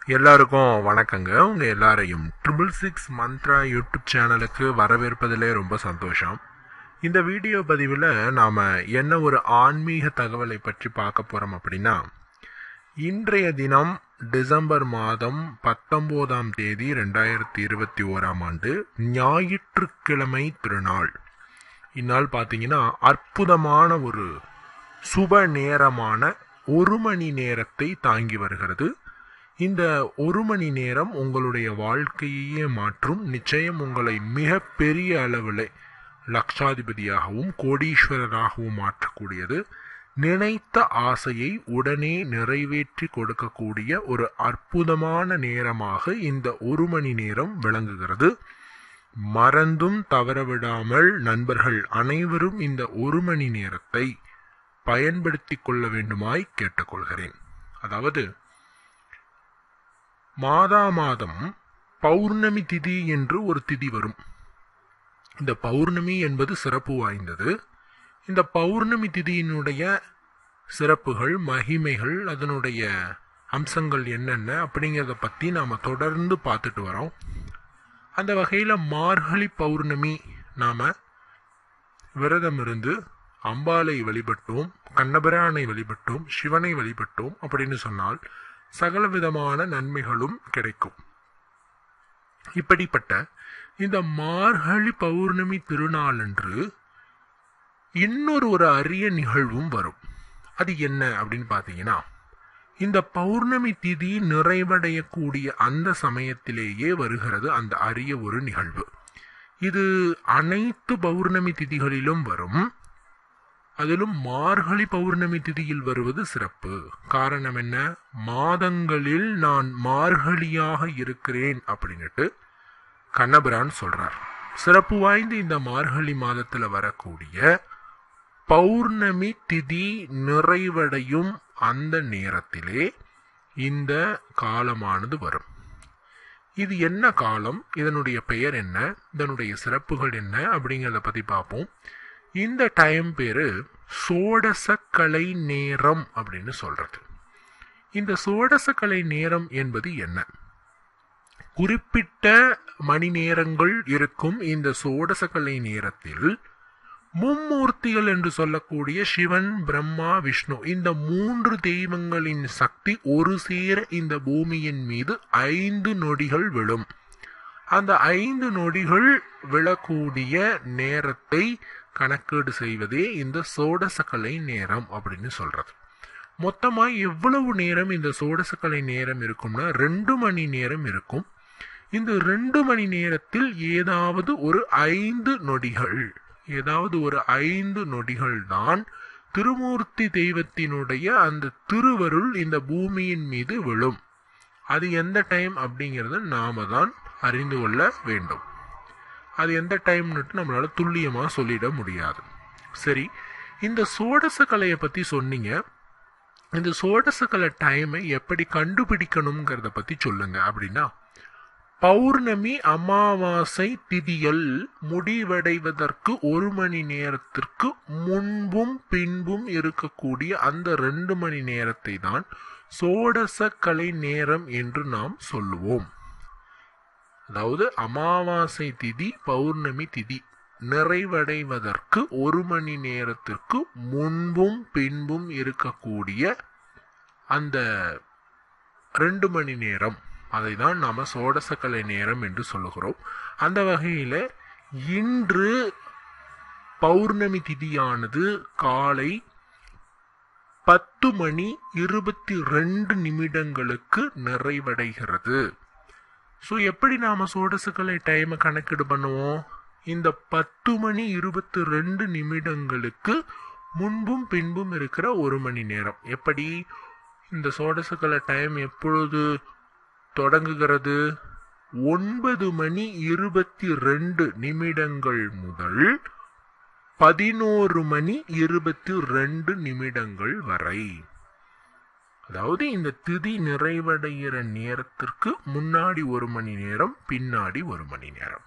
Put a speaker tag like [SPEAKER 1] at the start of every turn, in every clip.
[SPEAKER 1] எல்லாருக்கும் வணக்கங்க. உங்க எல்லாரையும் 666 மந்த்ரா யூடியூப் சேனலுக்கு வரவேற்பதிலே ரொம்ப சந்தோஷம். இந்த வீடியோ பதிவில் நாம் என்ன ஒரு ஆன்மீக தகவலை பற்றி பார்க்க போகிறோம் அப்படின்னா, இன்றைய தினம் டிசம்பர் மாதம் 19ஆம் தேதி 2021ஆம் ஆண்டு ஞாயிற்றுக்கிழமை திருநாள். இந்நாள் பார்த்தீங்கன்னா அற்புதமான ஒரு சுப நேரமான 1 மணி நேரத்தை தாங்கி வருகிறது. இந்த 1 மணி நேரம் உங்களுடைய வாழ்க்கையே மாற்றும். நிச்சயம் உங்களை மிக பெரிய அளவில் லட்சாதிபதியாகவும் கோடீஸ்வரராகவும் மாற்றக்கூடியது. நினைத்த ஆசையை உடனே நிறைவேற்றி கொடுக்கக்கூடிய ஒரு அற்புதமான நேரமாக இந்த 1 மணி நேரம் விளங்குகிறது. மறந்தும் தவறவிடாமல் நண்பர்கள் அனைவரும் இந்த 1 மணி நேரத்தை பயன்படுத்தி கொள்ள வேண்டுமாய் கேட்டுக்கொள்கிறேன். அதாவது மாதம் பௌர்ணமி திதி என்று ஒரு திதி வரும். இந்த பௌர்ணமி என்பது சிறப்பு வாய்ந்தது. இந்த பௌர்ணமி திதியினுடைய சிறப்புகள், மகிமைகள், அதனுடைய அம்சங்கள் என்னென்ன அப்படிங்கிறத பற்றி நாம் தொடர்ந்து பார்த்துட்டு வரோம். அந்த வகையில் மார்கழி பௌர்ணமி நாம் விரதம் இருந்து அம்பாளை வழிபட்டோம், கண்ணபிரானை வழிபட்டோம், சிவனை வழிபட்டோம் அப்படின்னு சொன்னால் சகல விதமான நன்மைகளும் கிடைக்கும். இப்படிப்பட்ட இந்த மார்கழி பௌர்ணமி திருநாளன்று இன்னொரு அரிய நிகழ்வும் வரும். அது என்ன அப்படின்னு பார்த்தீங்கன்னா, இந்த பௌர்ணமி திதி நிறைவடையக்கூடிய அந்த சமயத்திலேயே வருகிறது அந்த அரிய ஒரு நிகழ்வு. இது அனைத்து பௌர்ணமி திதிகளிலும் வரும். அதிலும் மார்கழி பௌர்ணமி திதியில் வருவது சிறப்பு. காரணம் என்ன? மாதங்களில் நான் மார்கழியாக இருக்கிறேன் அப்படின்னுட்டு கண்ணபிரான் சொல்றார். சிறப்பு வாய்ந்த இந்த மார்கழி மாதத்துல வரக்கூடிய பௌர்ணமி திதி நிறைவடையும் அந்த நேரத்திலே இந்த காலமானது வரும். இது என்ன காலம், இதனுடைய பெயர் என்ன, இதனுடைய சிறப்புகள் என்ன அப்படிங்கிறத பத்தி பார்ப்போம். இந்த டைம் பேரு சோடசக்கலை நேரம் அப்படின்னு சொல்றது. இந்த சோடசக்கலை நேரம் என்பது என்ன? குறிப்பிட்ட மணி நேரங்கள் இருக்கும். இந்த சோடசக்கலை நேரத்தில் மும்மூர்த்திகள் என்று சொல்லக்கூடிய சிவன், பிரம்மா, விஷ்ணு, இந்த 3 தெய்வங்களின் சக்தி ஒரு சேர இந்த பூமியின் மீது 5 நொடிகள் விழும். அந்த 5 நொடிகள் விழக்கூடிய நேரத்தை கணக்கீடு செய்வதே இந்த சோடசக்கலை நேரம் அப்படின்னு சொல்றது. மொத்தமா எவ்வளவு நேரம் இந்த சோடசக்கலை நேரம் இருக்கும்னா 2 மணி நேரம் இருக்கும். இந்த 2 மணி நேரத்தில் ஏதாவது ஒரு 5 நொடிகள் தான் திருமூர்த்தி தெய்வத்தினுடைய அந்த திருவருள் இந்த பூமியின் மீது விழும். அது எந்த டைம் அப்படிங்கிறத நாம தான் அறிந்து கொள்ள வேண்டும். அது எந்த டைம்னு நம்மளால துல்லியமா சொல்லிட முடியாது. சரி, இந்த சோடசக்கலையை பத்தி சொன்னீங்க. இந்த சோடசக்கலை டைமை எப்படி கண்டுபிடிக்கணுங்கிறத பத்தி சொல்லுங்க அப்படின்னா, பௌர்ணமி அமாவாசை திதியல் முடிவடைவதற்கு 1 மணி நேரத்திற்கு முன்பும் பின்பும் இருக்கக்கூடிய அந்த 2 மணி நேரத்தை தான் சோடசக்கலை நேரம் என்று நாம் சொல்லுவோம். அதாவது அமாவாசை திதி, பௌர்ணமி திதி நிறைவடைவதற்கு 1 மணி நேரத்திற்கு முன்பும் பின்பும் இருக்கக்கூடிய அந்த 2 மணி நேரம், அதை தான் நாம சோடசக்கலை நேரம் என்று சொல்லுகிறோம். அந்த வகையில இன்று பௌர்ணமி திதியானது காலை 10 மணி 22 நிமிடங்களுக்கு நிறைவடைகிறது. ஸோ எப்படி நாம சோடசக்கலை டைமை கணக்கீடு பண்ணுவோம்? இந்த 10 மணி 22 நிமிடங்களுக்கு முன்பும் பின்பும் இருக்கிற 1 மணி நேரம். எப்படி இந்த சோடசக்கலை டைம் எப்பொழுது தொடங்குகிறது? 9 மணி 22 நிமிடங்கள் முதல் 11 மணி 22 நிமிடங்கள் வரை. அதாவது இந்த திதி நிறைவடைகிற நேரத்திற்கு முன்னாடி 1 மணி நேரம், பின்னாடி 1 மணி நேரம்,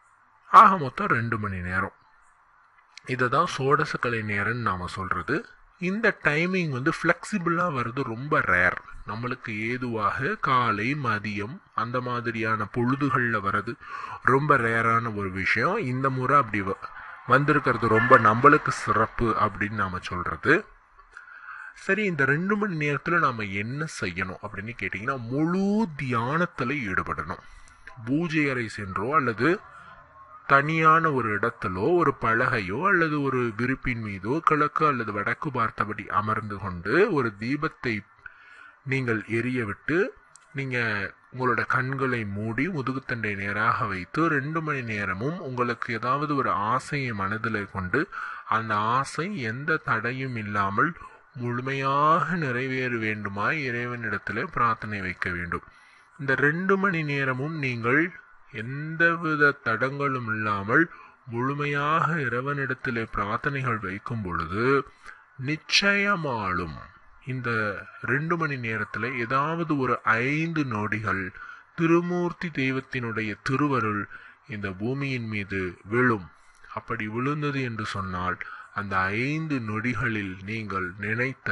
[SPEAKER 1] ஆக மொத்தம் 2 மணி நேரம். இதை தான் சோடசக்கலை நேரம் நாம சொல்றது. இந்த டைமிங் வந்து ஃப்ளெக்சிபிளாக வர்றது ரொம்ப ரேர். நம்மளுக்கு ஏதுவாக காலை மதியம் அந்த மாதிரியான பொழுதுகளில் வர்றது ரொம்ப ரேரான ஒரு விஷயம். இந்த முறை அப்படி வந்திருக்கிறது ரொம்ப நம்மளுக்கு சிறப்பு அப்படின்னு நாம் சொல்கிறது. சரி, இந்த 2 மணி நேரத்தில் நாம் என்ன செய்யணும் அப்படின்னு கேட்டிங்கன்னா, முழு தியானத்தில் ஈடுபடணும். பூஜை அறை சென்றோ அல்லது தனியான ஒரு இடத்திலோ ஒரு பலகையோ அல்லது ஒரு விரிப்பின் மீதோ கிழக்கு அல்லது வடக்கு பார்த்தபடி அமர்ந்து கொண்டு ஒரு தீபத்தை நீங்கள் எரிய விட்டு நீங்கள் உங்களோட கண்களை மூடி முதுகுத்தண்டை நேராக வைத்து 2 மணி நேரமும் உங்களுக்கு ஏதாவது ஒரு ஆசையை மனதில் கொண்டு அந்த ஆசை எந்த தடையும் இல்லாமல் முழுமையாக நிறைவேற வேண்டுமாய் இறைவனிடத்தில் பிரார்த்தனை வைக்க வேண்டும். இந்த 2 மணி நேரமும் நீங்கள் எந்தவித தடங்களும் இல்லாமல் முழுமையாக இறைவனிடத்திலே பிரார்த்தனைகள் வைக்கும் பொழுது நிச்சயமாலும் இந்த 2 மணி நேரத்தில் ஏதாவது ஒரு 5 நொடிகள் திருமூர்த்தி தெய்வத்தினுடைய திருவருள் இந்த பூமியின் மீது விழும். அப்படி விழுந்தது என்று சொன்னால் அந்த 5 நொடிகளில் நீங்கள் நினைத்த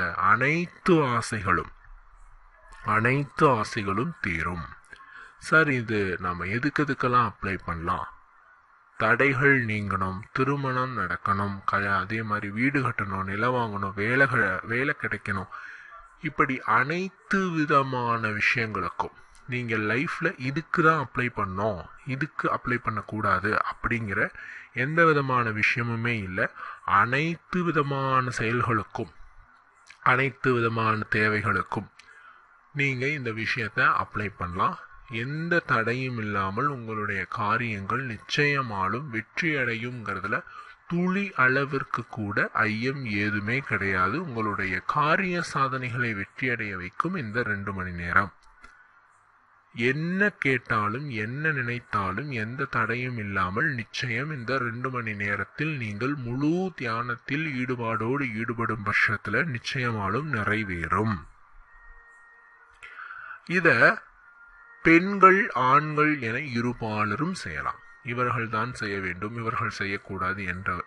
[SPEAKER 1] அனைத்து ஆசைகளும் தீரும். சார், இது நம்ம எதுக்கெல்லாம் அப்ளை பண்ணலாம்? தடைகள் நீங்கணும், திருமணம் நடக்கணும், அதே மாதிரி வீடு கட்டணும், நிலம் வாங்கணும், வேலை கிடைக்கணும், இப்படி அனைத்து விதமான விஷயங்களுக்கும் நீங்கள் லைஃப்பில் இதுக்கு தான் அப்ளை பண்ணோம், இதுக்கு அப்ளை பண்ணக்கூடாது அப்படிங்கிற எந்த விதமான விஷயமுமே இல்லை. அனைத்து விதமான செயல்களுக்கும் அனைத்து விதமான தேவைகளுக்கும் நீங்கள் இந்த விஷயத்தை அப்ளை பண்ணலாம். எந்த தடையும் இல்லாமல் உங்களுடைய காரியங்கள் நிச்சயமாலும் வெற்றி அடையுங்கிறதுல துளி அளவிற்கு கூட ஐயம் ஏதுமே கிடையாது. உங்களுடைய காரிய சாதனைகளை வெற்றி அடைய வைக்கும் இந்த 2 மணி நேரம். என்ன கேட்டாலும் என்ன நினைத்தாலும் எந்த தடையும் இல்லாமல் நிச்சயம் இந்த 2 மணி நேரத்தில் நீங்கள் முழு தியானத்தில் ஈடுபாடோடு ஈடுபடும் பட்சத்தில் நிச்சயமாலும் நிறைவேறும். இத பெண்கள் ஆண்கள் என இருபாலரும் செய்யலாம். இவர்கள் தான் செய்ய வேண்டும், இவர்கள் செய்யக்கூடாது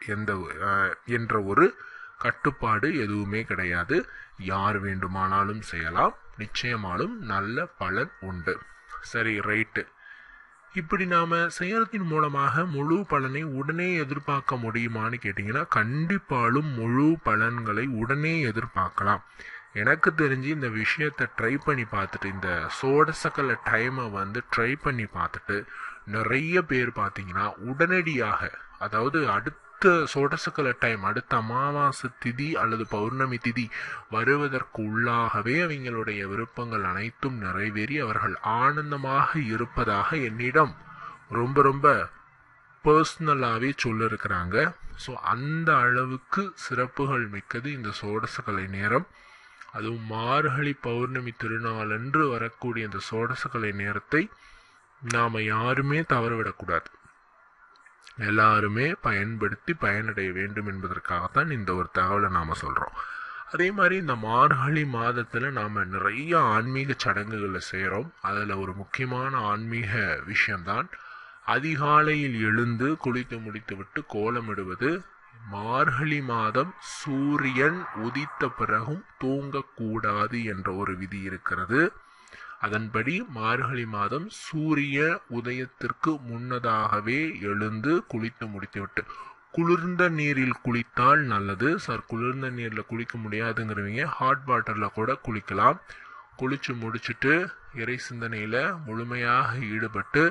[SPEAKER 1] என்ற ஒரு கட்டுப்பாடு எதுவுமே கிடையாது. யார் வேண்டுமானாலும் செய்யலாம். நிச்சயமாலும் நல்ல பலன் உண்டு. சரி, ரைட்டு. இப்படி நாம் செய்யறதின் மூலமாக முழு பலனை உடனே எதிர்பார்க்க முடியுமான்னு கேட்டிங்கன்னா, கண்டிப்பாலும் முழு பலன்களை உடனே எதிர்பார்க்கலாம். எனக்கு தெரிஞ்சு இந்த விஷயத்தை ட்ரை பண்ணி பார்த்துட்டு, இந்த சோடசக்கல டைமை ட்ரை பண்ணி பார்த்துட்டு நிறைய பேர் பார்த்தீங்கன்னா உடனடியாக, அதாவது அடுத்த சோடசக்கல டைம், அடுத்த அமாவாசை திதி அல்லது பௌர்ணமி திதி வருவதற்கு உள்ளாகவே அவங்களுடைய விருப்பங்கள் அனைத்தும் நிறைவேறி அவர்கள் ஆனந்தமாக இருப்பதாக என்னிடம் ரொம்ப ரொம்ப பர்சனலாகவே சொல்லியிருக்கிறாங்க. ஸோ அந்த அளவுக்கு சிறப்புகள் மிக்கது இந்த சோடசக்கலை நேரம். அதுவும் மார்கழி பௌர்ணமி திருநாளன்று வரக்கூடிய இந்த சோடசக்கலை நேரத்தை நாம் யாருமே தவறவிடக்கூடாது. எல்லாருமே பயன்படுத்தி பயனடைய வேண்டும் என்பதற்காகத்தான் இந்த ஒரு தகவலை நாம் சொல்கிறோம். அதே மாதிரி இந்த மார்கழி மாதத்தில் நாம் நிறைய ஆன்மீக சடங்குகளை செய்கிறோம். அதில் ஒரு முக்கியமான ஆன்மீக விஷயம்தான் அதிகாலையில் எழுந்து குளித்து முடித்து விட்டு கோலமிடுவது. மார்கழி மாதம் சூரியன் உதித்த பிறகும் தூங்கக்கூடாது என்ற ஒரு விதி இருக்கிறது. அதன்படி மார்கழி மாதம் சூரிய உதயத்திற்கு முன்னதாகவே எழுந்து குளித்து முடித்துவிட்டு, குளிர்ந்த நீரில் குளித்தால் நல்லது. சார், குளிர்ந்த நீரில் குளிக்க முடியாதுங்கிறவங்க ஹாட் வாட்டரில் கூட குளிக்கலாம். குளித்து முடிச்சுட்டு இறை சிந்தனையில் முழுமையாக ஈடுபட்டு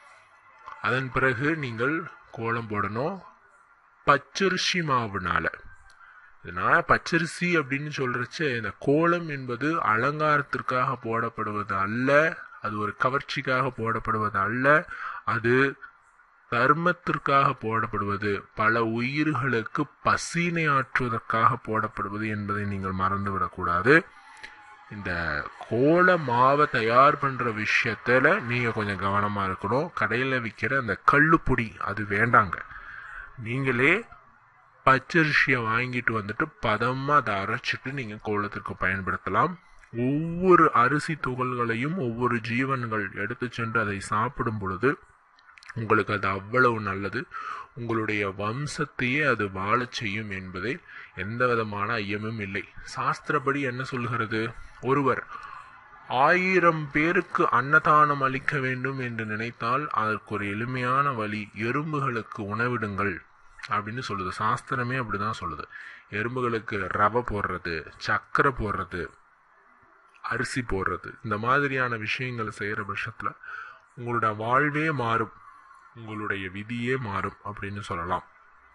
[SPEAKER 1] அதன் பிறகு நீங்கள் கோலம் போடணும். பச்சரிசி மாவுனால, இதனால பச்சரிசி அப்படின்னு சொல்றச்சு, இந்த கோலம் என்பது அலங்காரத்திற்காக போடப்படுவது அல்ல, அது ஒரு கவர்ச்சிக்காக போடப்படுவது அல்ல, அது தர்மத்திற்காக போடப்படுவது, பல உயிர்களுக்கு பசினை ஆற்றுவதற்காக போடப்படுவது என்பதை நீங்கள் மறந்துவிடக்கூடாது. இந்த கோல மாவை தயார் பண்ற விஷயத்துல நீங்க கொஞ்சம் கவனமா இருக்கணும். கடையில விற்கிற அந்த கல்லுப்பொடி அது வேண்டாங்க. நீங்களே பச்சரிசியை வாங்கிட்டு வந்துட்டு பதமாக அதை அரைச்சிட்டு நீங்கள் கோலத்திற்கு பயன்படுத்தலாம். ஒவ்வொரு அரிசி துகள்களையும் ஒவ்வொரு ஜீவன்கள் எடுத்து சென்று அதை சாப்பிடும் பொழுது உங்களுக்கு அது அவ்வளவு நல்லது. உங்களுடைய வம்சத்தையே அது வாழச் செய்யும் என்பதில் எந்த விதமான ஐயமும் இல்லை. சாஸ்திரப்படி என்ன சொல்கிறது? ஒருவர் 1000 பேருக்கு அன்னதானம் அளிக்க வேண்டும் என்று நினைத்தால் அதற்கு ஒரு எளிமையான வழி, எறும்புகளுக்கு உணவிடுங்கள் அப்படின்னு சொல்லுது. சாஸ்திரமே அப்படிதான் சொல்லுது. எறும்புகளுக்கு ரவை போடுறது, சர்க்கரை போடுறது, அரிசி போடுறது, இந்த மாதிரியான விஷயங்களை செய்கிற பட்சத்தில் உங்களோட வாழ்வே மாறும், உங்களுடைய விதியே மாறும் அப்படின்னு சொல்லலாம்.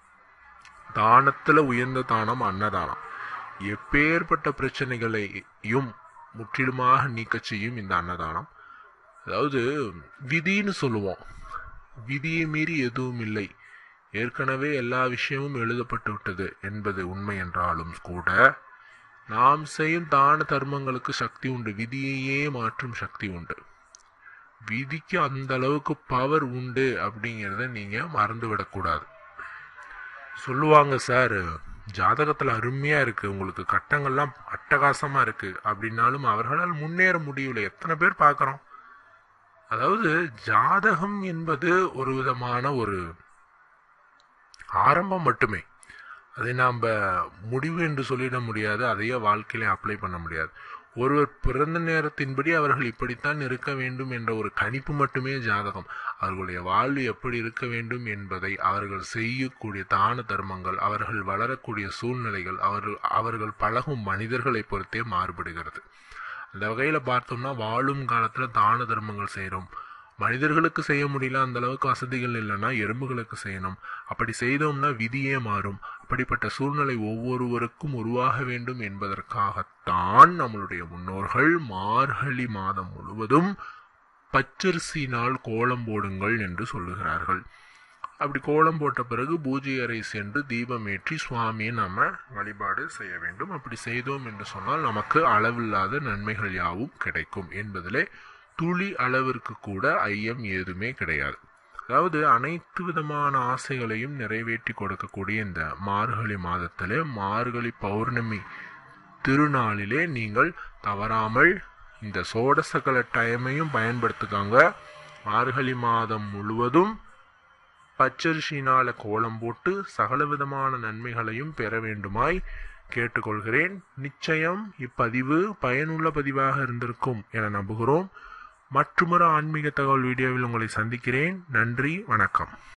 [SPEAKER 1] தானத்துல உயர்ந்த தானம் அன்னதானம். எப்பேற்பட்ட பிரச்சனைகளையும் முற்றிலுமாக நீக்க செய்யும் இந்த அன்னதானம். அதாவது விதின்னு சொல்லுவோம், விதியை மீறி எதுவும் இல்லை, ஏற்கனவே எல்லா விஷயமும் எழுதப்பட்டு விட்டது என்பது உண்மை என்றாலும் கூட நாம் செய்யும் தான தர்மங்களுக்கு சக்தி உண்டு, விதியையே மாற்றும் சக்தி உண்டு. விதிக்கு அந்த அளவுக்கு பவர் உண்டு அப்படிங்கிறத நீங்க மறந்து விடக்கூடாது. சொல்லுவாங்க, சார் ஜாதகத்துல அருமையா இருக்கு, உங்களுக்கு கட்டங்கள்லாம் அட்டகாசமா இருக்கு அப்படின்னாலும் அவர்களால் முன்னேற முடியல. எத்தனை பேர் பார்க்கிறோம். அதாவது ஜாதகம் என்பது ஒரு விதமான ஒரு ஆரம்பம் மட்டுமே, அதை நாம் முடிவு என்று சொல்லிட முடியாது, அதையே வாழ்க்கையில அப்ளை பண்ண முடியாது. ஒருவர் பிறந்த நேரத்தின்படி அவர்கள் இப்படித்தான் இருக்க வேண்டும் என்ற ஒரு கணிப்பு மட்டுமே ஜாதகம். அவர்களுடைய வாழ்வு எப்படி இருக்க வேண்டும் என்பதை அவர்கள் செய்யக்கூடிய தான தர்மங்கள், அவர்கள் வளரக்கூடிய சூழ்நிலைகள், அவர்கள் பழகும் மனிதர்களை பொறுத்தே மாறுபடுகிறது. அந்த வகையில பார்த்தோம்னா வாழும் காலத்துல தான தர்மங்கள் செய்யறோம். மனிதர்களுக்கு செய்ய முடியல, அந்த அளவுக்கு வசதிகள் இல்லைன்னா எறும்புகளுக்கு செய்யணும். அப்படி செய்தோம்னா விதியே மாறும். அப்படிப்பட்ட சூழ்நிலை ஒவ்வொருவருக்கும் உருவாக வேண்டும் என்பதற்காகத்தான் நம்மளுடைய முன்னோர்கள் மார்கழி மாதம் முழுவதும் பச்சரிசியினால் கோலம் போடுங்கள் என்று சொல்லுகிறார்கள். அப்படி கோலம் போட்ட பிறகு பூஜை அறை சென்று தீபம் ஏற்றி சுவாமியை நாம வழிபாடு செய்ய வேண்டும். அப்படி செய்தோம் என்று சொன்னால் நமக்கு அளவில்லாத நன்மைகள் யாவும் கிடைக்கும் என்பதிலே துளி அளவிற்கு கூட ஐயம் ஏதுமே கிடையாது. அதாவது அனைத்து விதமான ஆசைகளையும் நிறைவேற்றி கொடுக்கக்கூடிய இந்த மார்கழி மாதத்திலே, மார்கழி பௌர்ணமி திருநாளிலே நீங்கள் தவறாமல் இந்த சோடசகல டைமையும் பயன்படுத்துக்காங்க. மார்கழி மாதம் முழுவதும் பச்சரிசினால கோலம் போட்டு சகல விதமான நன்மைகளையும் பெற வேண்டுமாய் கேட்டுக்கொள்கிறேன். நிச்சயம் இப்பதிவு பயனுள்ள பதிவாக இருந்திருக்கும் என நம்புகிறோம். மற்றொரு ஆன்மீக தகவல் வீடியோவில் உங்களை சந்திக்கிறேன். நன்றி, வணக்கம்.